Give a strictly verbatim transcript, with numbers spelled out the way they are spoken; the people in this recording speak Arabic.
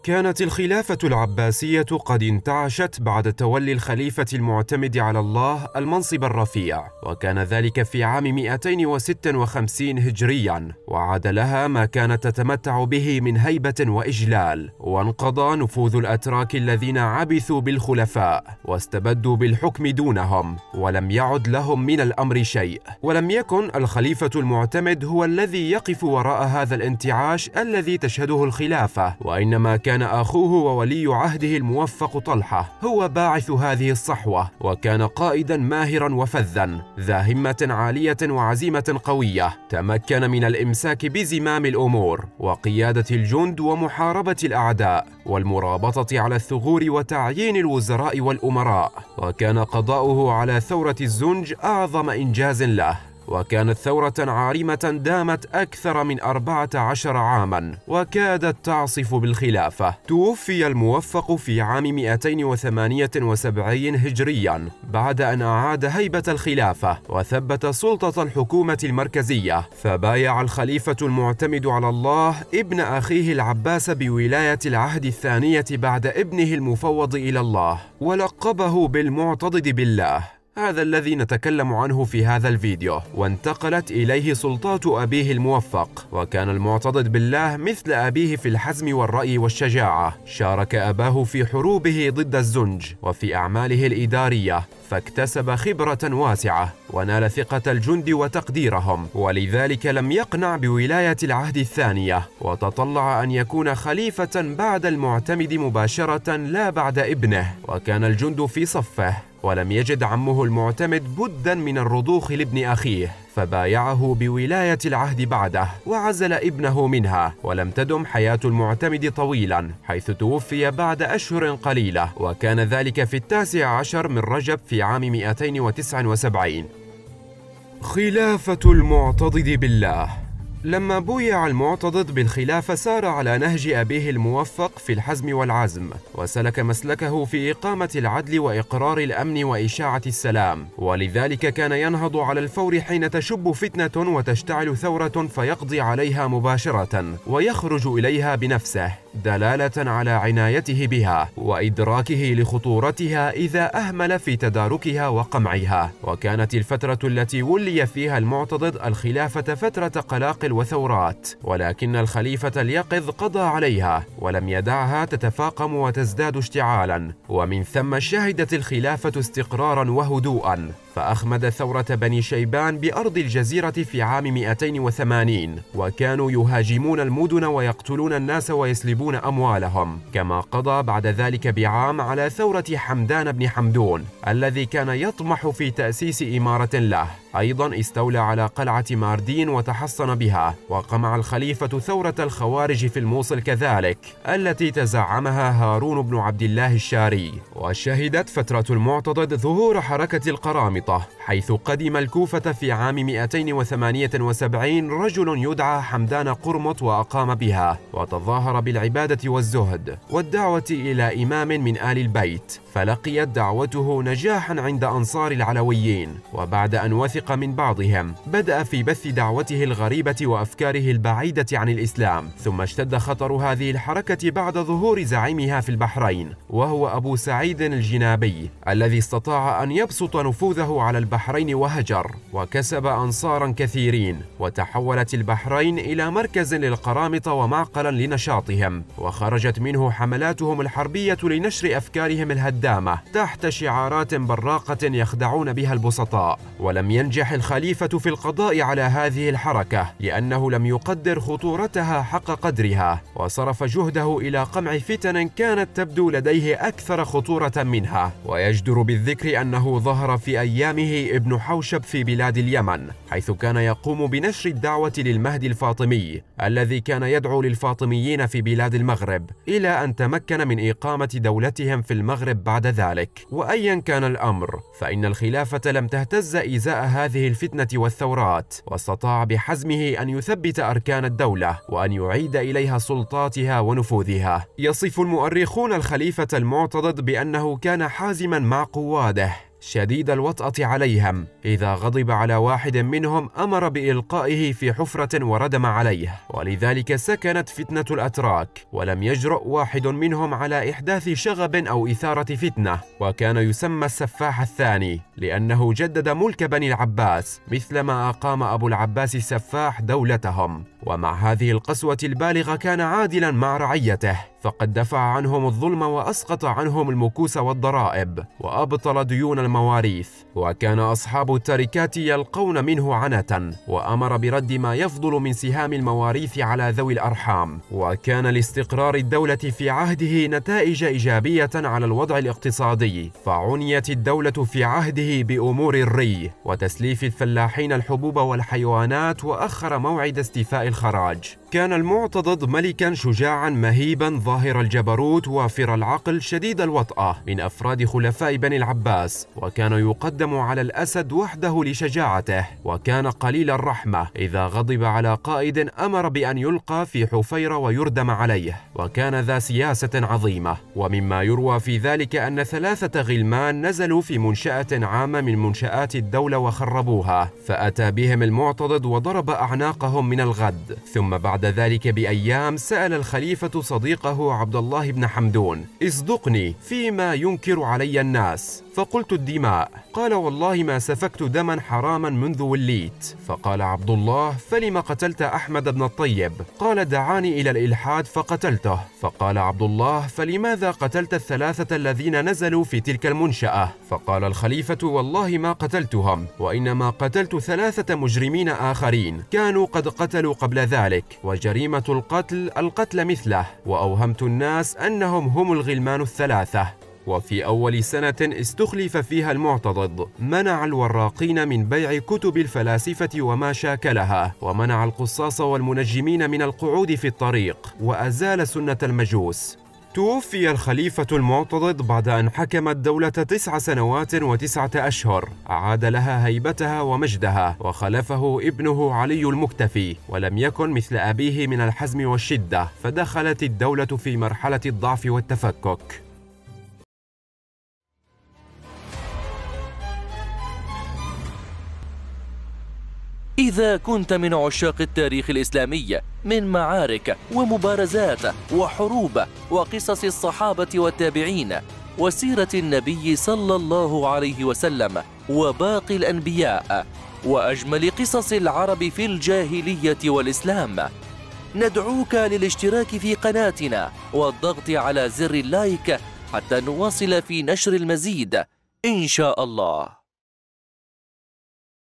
كانت الخلافة العباسية قد انتعشت بعد تولي الخليفة المعتمد على الله المنصب الرفيع، وكان ذلك في عام مئتين وستة وخمسين هجريا، وعاد لها ما كانت تتمتع به من هيبة وإجلال، وانقضى نفوذ الأتراك الذين عبثوا بالخلفاء واستبدوا بالحكم دونهم، ولم يعد لهم من الأمر شيء. ولم يكن الخليفة المعتمد هو الذي يقف وراء هذا الانتعاش الذي تشهده الخلافة، وإنما كان أخوه وولي عهده الموفق طلحة هو باعث هذه الصحوة، وكان قائدا ماهرا وفذا ذا همة عالية وعزيمة قوية، تمكن من الإمساك بزمام الأمور وقيادة الجند ومحاربة الأعداء والمرابطة على الثغور وتعيين الوزراء والأمراء، وكان قضاؤه على ثورة الزنج أعظم إنجاز له، وكانت ثورة عارمة دامت أكثر من أربعة عشر عاما وكادت تعصف بالخلافة. توفي الموفق في عام مئتين وثمانية وسبعين هجريا بعد أن أعاد هيبة الخلافة وثبت سلطة الحكومة المركزية، فبايع الخليفة المعتمد على الله ابن أخيه العباس بولاية العهد الثانية بعد ابنه المفوض إلى الله، ولقبه بالمعتضد بالله، هذا الذي نتكلم عنه في هذا الفيديو. وانتقلت إليه سلطات أبيه الموفق، وكان المعتضد بالله مثل أبيه في الحزم والرأي والشجاعة، شارك أباه في حروبه ضد الزنج وفي أعماله الإدارية، فاكتسب خبرة واسعة ونال ثقة الجند وتقديرهم، ولذلك لم يقنع بولاية العهد الثانية، وتطلع أن يكون خليفة بعد المعتمد مباشرة لا بعد ابنه، وكان الجند في صفه، ولم يجد عمه المعتمد بدا من الرضوخ لابن أخيه، فبايعه بولاية العهد بعده وعزل ابنه منها. ولم تدم حياة المعتمد طويلا، حيث توفي بعد أشهر قليلة، وكان ذلك في التاسع عشر من رجب في عام مئتين وتسعة وسبعين. خلافة المعتضد بالله. لما بويع المعتضد بالخلافة سار على نهج أبيه الموفق في الحزم والعزم، وسلك مسلكه في إقامة العدل وإقرار الأمن وإشاعة السلام، ولذلك كان ينهض على الفور حين تشب فتنة وتشتعل ثورة فيقضي عليها مباشرة ويخرج إليها بنفسه، دلالة على عنايته بها وإدراكه لخطورتها إذا أهمل في تداركها وقمعها. وكانت الفترة التي ولي فيها المعتضد الخلافة فترة قلاقل وثورات، ولكن الخليفة اليقظ قضى عليها ولم يدعها تتفاقم وتزداد اشتعالا، ومن ثم شهدت الخلافة استقرارا وهدوءا، فأخمد ثورة بني شيبان بأرض الجزيرة في عام مئتين وثمانين، وكانوا يهاجمون المدن ويقتلون الناس ويسلبون أموالهم، كما قضى بعد ذلك بعام على ثورة حمدان بن حمدون الذي كان يطمح في تأسيس إمارة له. أيضا استولى على قلعة ماردين وتحصن بها، وقمع الخليفة ثورة الخوارج في الموصل كذلك التي تزعمها هارون بن عبد الله الشاري. وشهدت فترة المعتضد ظهور حركة القرامطة، حيث قدم الكوفة في عام مئتين وثمانية وسبعين رجل يدعى حمدان قرمط وأقام بها، وتظاهر بالعبادة والزهد والدعوة إلى إمام من آل البيت، فلقيت دعوته نجاحا عند أنصار العلويين، وبعد أن وثق من بعضهم بدأ في بث دعوته الغريبة وأفكاره البعيدة عن الإسلام. ثم اشتد خطر هذه الحركة بعد ظهور زعيمها في البحرين، وهو أبو سعيد الجنابي الذي استطاع أن يبسط نفوذه على البحرين وهجر، وكسب أنصارا كثيرين، وتحولت البحرين إلى مركز للقرامطة ومعقلا لنشاطهم، وخرجت منه حملاتهم الحربية لنشر أفكارهم الهدامة تحت شعارات براقة يخدعون بها البسطاء. ولم ينجح الخليفة في القضاء على هذه الحركة لأنه لم يقدر خطورتها حق قدرها، وصرف جهده إلى قمع فتن كانت تبدو لديه أكثر خطورة منها. ويجدر بالذكر أنه ظهر في أيامه ابن حوشب في بلاد اليمن، حيث كان يقوم بنشر الدعوة للمهدي الفاطمي الذي كان يدعو للفاطميين في بلاد المغرب، إلى أن تمكن من إقامة دولتهم في المغرب بعد ذلك. وأيا كان الأمر فإن الخلافة لم تهتز إزاء هذه الفتنة والثورات، واستطاع بحزمه أن يثبت أركان الدولة وأن يعيد إليها سلطاتها ونفوذها. يصف المؤرخون الخليفة المعتضد بأنه كان حازما مع قواده، شديد الوطأة عليهم. إذا غضب على واحد منهم أمر بإلقائه في حفرة وردم عليه، ولذلك سكنت فتنة الأتراك، ولم يجرؤ واحد منهم على إحداث شغب أو إثارة فتنة. وكان يسمى السفاح الثاني لأنه جدد ملك بني العباس مثلما أقام أبو العباس السفاح دولتهم. ومع هذه القسوة البالغة كان عادلا مع رعيته، فقد دفع عنهم الظلم وأسقط عنهم المكوس والضرائب وأبطل ديون المواريث. وكان أصحاب التركات يلقون منه عنة، وأمر برد ما يفضل من سهام المواريث على ذوي الأرحام. وكان لاستقرار الدولة في عهده نتائج إيجابية على الوضع الاقتصادي، فعنيت الدولة في عهده بأمور الري وتسليف الفلاحين الحبوب والحيوانات، وأخر موعد استيفاء الخراج. كان المعتضد ملكا شجاعا مهيبا ظاهر الجبروت وافر العقل شديد الوطأة من أفراد خلفاء بني العباس، وكان يقدم على الأسد وحده لشجاعته. وكان قليل الرحمة، إذا غضب على قائد أمر بأن يلقى في حفيرة ويردم عليه، وكان ذا سياسة عظيمة. ومما يروى في ذلك أن ثلاثة غلمان نزلوا في منشأة عامة من منشآت الدولة وخربوها، فأتى بهم المعتضد وضرب أعناقهم من الغد. ثم بعد ذلك بأيام سأل الخليفة صديقه عبد الله بن حمدون: اصدقني فيما ينكر علي الناس. فقلت: الدماء. قال: والله ما سفكت دما حراما منذ وليت. فقال عبد الله: فلم قتلت أحمد بن الطيب؟ قال: دعاني إلى الإلحاد فقتلته. فقال عبد الله: فلماذا قتلت الثلاثة الذين نزلوا في تلك المنشأة؟ فقال الخليفة: والله ما قتلتهم، وإنما قتلت ثلاثة مجرمين آخرين كانوا قد قتلوا قبل ذلك، وجريمة القتل القتل مثله، وأوهمت الناس أنهم هم الغلمان الثلاثة. وفي أول سنة استخلف فيها المعتضد منع الوراقين من بيع كتب الفلاسفة وما شاكلها، ومنع القصاص والمنجمين من القعود في الطريق، وأزال سنة المجوس. توفي الخليفة المعتضد بعد أن حكم الدولة تسع سنوات وتسعة أشهر، أعاد لها هيبتها ومجدها، وخلفه ابنه علي المكتفي، ولم يكن مثل أبيه من الحزم والشدة، فدخلت الدولة في مرحلة الضعف والتفكك. إذا كنت من عشاق التاريخ الإسلامي من معارك ومبارزات وحروب وقصص الصحابة والتابعين وسيرة النبي صلى الله عليه وسلم وباقي الأنبياء وأجمل قصص العرب في الجاهلية والإسلام، ندعوك للاشتراك في قناتنا والضغط على زر اللايك حتى نواصل في نشر المزيد إن شاء الله.